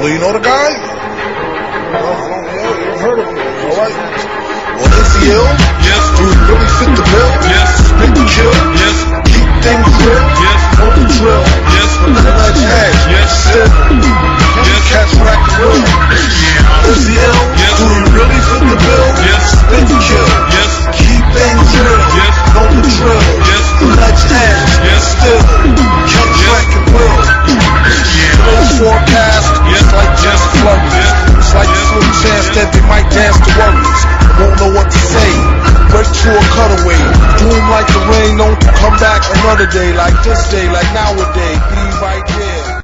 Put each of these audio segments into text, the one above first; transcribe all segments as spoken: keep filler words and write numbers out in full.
Well, you know the guy? No, I don't know. You ever heard of him? Alright. Well, is he ill? Yes. Do he really fit the bill? Yes. Spit the kill? Yes. Keep things real? Yes. On the drill? Yes. From the ledge edge? Yes. Still? Yes. Catch rack the will? Yeah. Is he ill? Yes. Do he really fit the bill? Yes. Spit the kill? Yes. Keep things real? Yes. On the drill? Yes. The ledge edge? Yes. Still? Catch rack the will? Today's forecast? Yes. Like just flurries. It's like a slim chance that they might dance to worries. Won't know what to say. Break through a cutaway. Doom like the rain, don't come back another day. Like this day, like nowadays. Be right there.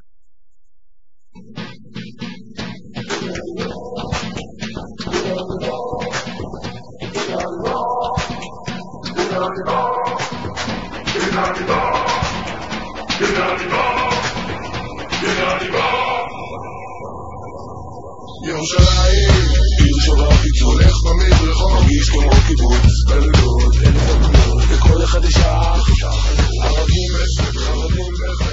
ירושלים, עיר שרפית הולך במדרחוב, מרגיש כמו קיבוץ בלילות, אלף הגבולות, לכל אחד יש אח, ערבים בסדר, ערבים בחיים.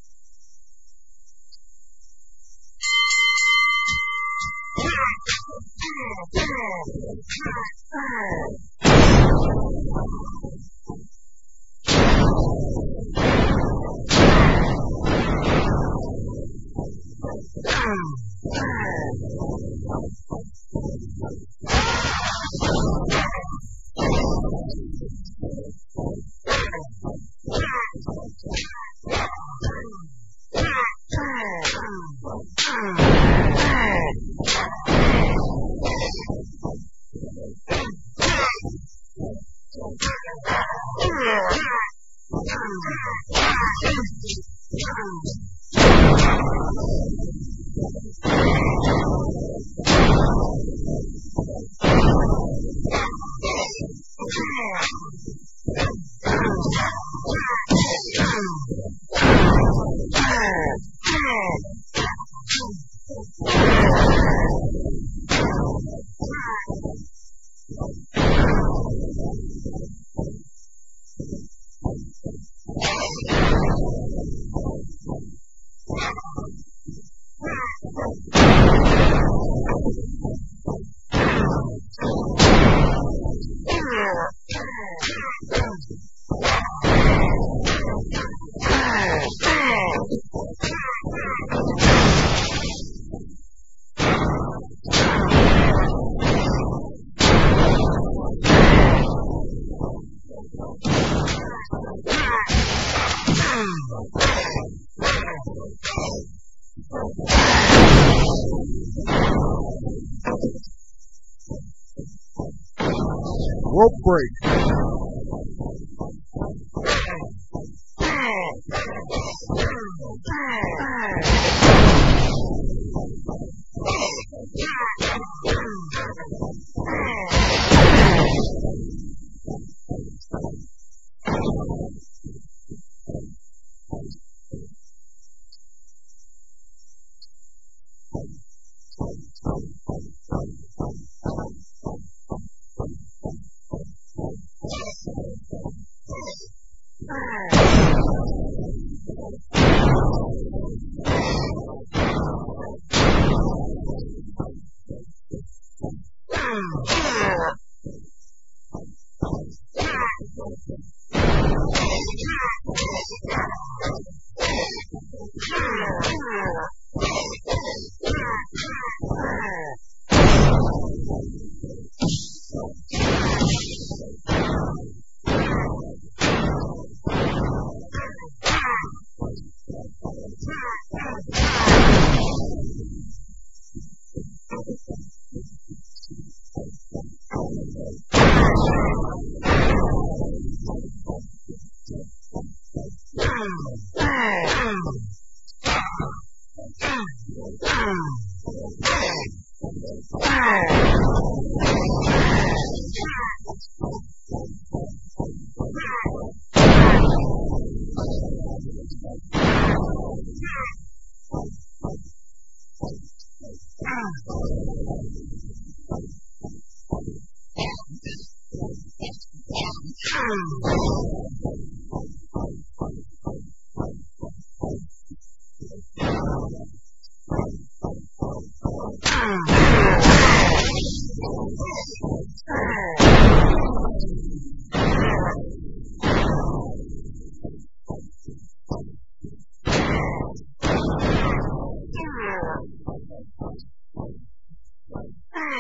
Rope break.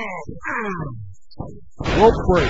Rope break.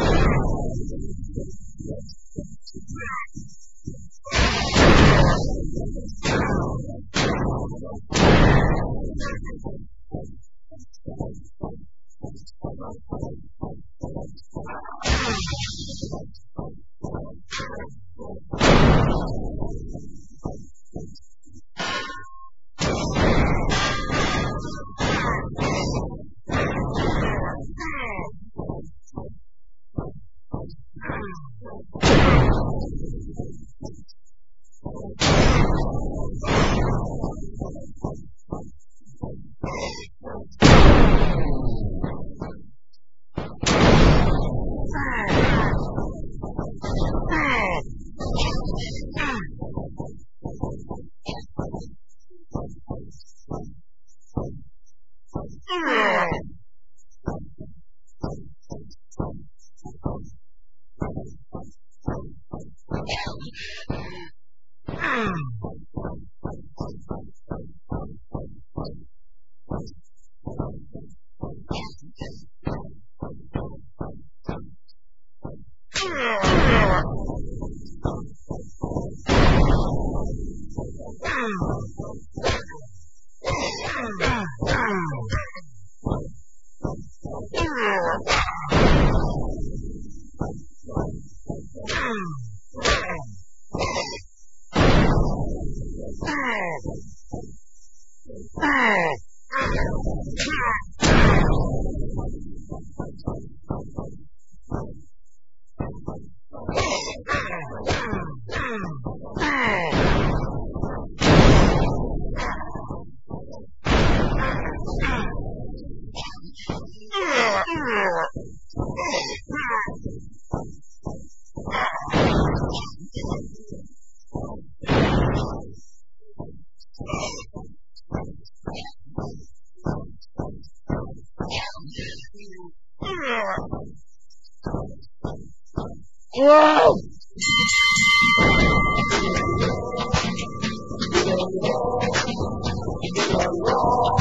Whoa!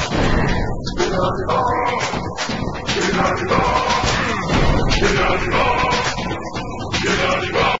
Get out of here!